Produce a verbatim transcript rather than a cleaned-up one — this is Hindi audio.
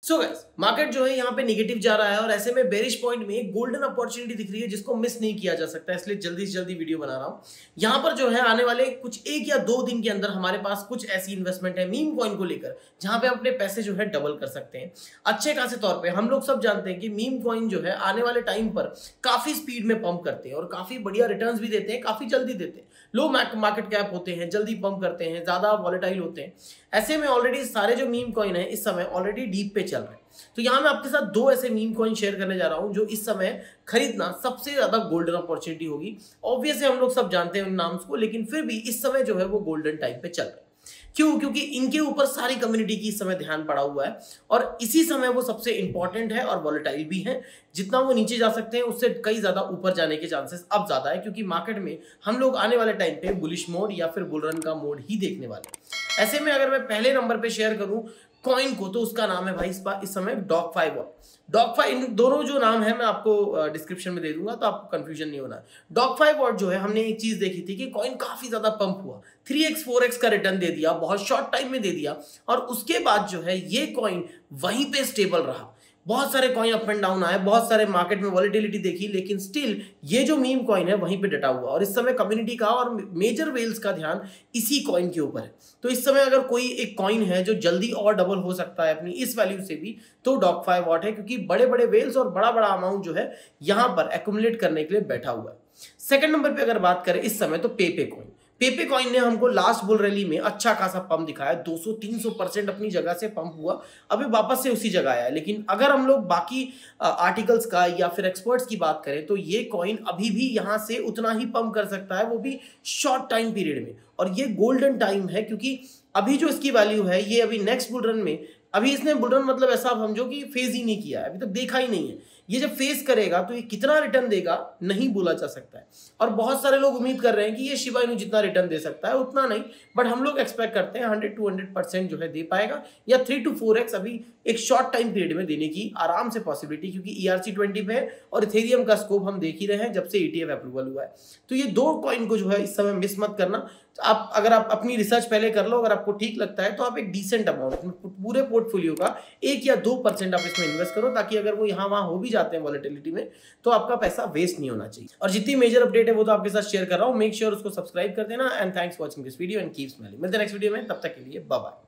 सो गाइस, मार्केट जो है यहाँ पे नेगेटिव जा रहा है और ऐसे में बेरिश पॉइंट में एक गोल्डन अपॉर्चुनिटी दिख रही है जिसको मिस नहीं किया जा सकता, इसलिए जल्दी से जल्दी वीडियो बना रहा हूँ। यहाँ पर जो है आने वाले कुछ एक या दो दिन के अंदर हमारे पास कुछ ऐसी इन्वेस्टमेंट है मीम कॉइन को लेकर जहाँ पे अपने पैसे जो है डबल कर सकते हैं अच्छे खासे तौर पे। हम लोग सब जानते हैं कि मीम कॉइन जो है आने वाले टाइम पर काफी स्पीड में पंप करते हैं और काफी बढ़िया रिटर्न्स भी देते हैं, काफी जल्दी देते हैं। लो मार्केट कैप होते हैं, जल्दी पंप करते हैं, ज्यादा वॉलेटाइल होते हैं। ऐसे में ऑलरेडी सारे जो मीम कॉइन है इस समय ऑलरेडी डीप पे चल रहे हैं। तो यहाँ मैं आपके साथ दो ऐसे मीम कॉइन शेयर करने जा रहा हूँ जो इस समय खरीदना सबसे ज्यादा गोल्डन अपॉर्चुनिटी होगी। ऑब्वियसली हम लोग सब जानते हैं उन नाम्स को, लेकिन फिर भी इस समय जो है वो गोल्डन टाइम पे चल रहे हैं। क्यों? क्योंकि इनके ऊपर सारी कम्युनिटी की इस समय ध्यान पड़ा हुआ है और इसी समय वो सबसे इंपॉर्टेंट है और वॉलेटाइल भी है। जितना वो नीचे जा सकते हैं उससे कई ज्यादा ऊपर जाने के चांसेस अब ज्यादा है, क्योंकि मार्केट में हम लोग आने वाले टाइम पे बुलिश मोड या फिर बुल रन का मोड ही देखने वाले। ऐसे में अगर मैं पहले नंबर पे शेयर करूं कॉइन को तो उसका नाम है भाई इस, इस समय dog five what. Dog five, इन दोनों जो नाम है मैं आपको डिस्क्रिप्शन में दे दूंगा तो आपको कंफ्यूजन नहीं होना। डॉग फाइव वॉट जो है हमने एक चीज देखी थी कि कॉइन काफी ज्यादा पंप हुआ, थ्री एक्स फोर एक्स का रिटर्न दे दिया, बहुत शॉर्ट टाइम में दे दिया और उसके बाद जो है ये कॉइन वहीं पे स्टेबल रहा। बहुत सारे कॉइन अप एंड डाउन आए, बहुत सारे मार्केट में वॉलेटिलिटी देखी, लेकिन स्टिल ये जो मीम कॉइन है वहीं पे डटा हुआ और इस समय कम्युनिटी का और मेजर वेल्स का ध्यान इसी कॉइन के ऊपर है। तो इस समय अगर कोई एक कॉइन है जो जल्दी और डबल हो सकता है अपनी इस वैल्यू से भी तो डॉग फाइव वॉट है, क्योंकि बड़े बड़े वेल्स और बड़ा बड़ा अमाउंट जो है यहाँ पर एक्यूमुलेट करने के लिए बैठा हुआ है। सेकंड नंबर पे अगर बात करें इस समय तो पेपे कॉइन। पेपे कॉइन ने हमको लास्ट बुल रैली में अच्छा खासा पंप दिखाया, दो सौ तीन सौ परसेंट अपनी जगह से पंप हुआ, अभी वापस से उसी जगह आया है। लेकिन अगर हम लोग बाकी आर्टिकल्स का या फिर एक्सपर्ट्स की बात करें तो ये कॉइन अभी भी यहां से उतना ही पंप कर सकता है, वो भी शॉर्ट टाइम पीरियड में। और ये गोल्डन टाइम है क्योंकि अभी जो इसकी वैल्यू है ये अभी नेक्स्ट बुल रन में, अभी इसने बुल रन मतलब ऐसा समझो कि फेज ही नहीं किया है, अभी तक देखा ही नहीं है। ये जब फेस करेगा तो ये कितना रिटर्न देगा नहीं बोला जा सकता है। और बहुत सारे लोग उम्मीद कर रहे हैं कि ये शिबा इनू जितना रिटर्न दे सकता है उतना नहीं, बट हम लोग एक्सपेक्ट करते हैं हंड्रेड टू हंड्रेड परसेंट जो है दे पाएगा, या थ्री टू फोर एक्स अभी एक शॉर्ट टाइम पीरियड में देने की आराम से पॉसिबिलिटी, क्योंकि ई आर सी ट्वेंटी पे है और इथेरियम का स्कोप हम देख ही रहे हैं जब से ई टी एफ अप्रूवल हुआ है। तो ये दो कॉइन को जो है इस समय मिस मत करना। आप अगर आप अपनी रिसर्च पहले कर लो, अगर आपको ठीक लगता है तो आप एक डिसेंट अमाउंट पूरे पोर्टफोलियो का एक या दो परसेंट आप इसमें इन्वेस्ट करो, ताकि अगर वो यहाँ वहां हो भी जाते हैं वॉलेटिलिटी में तो आपका पैसा वेस्ट नहीं होना चाहिए। और जितनी मेजर अपडेट है वो तो आपके साथ शेयर कर रहा हूँ, मेक श्योर उसको सब्सक्राइब कर देना। And thanks for watching this video and keep smiling. मिलते हैं नेक्स्ट वीडियो में, तब तक के लिए बाय बाय।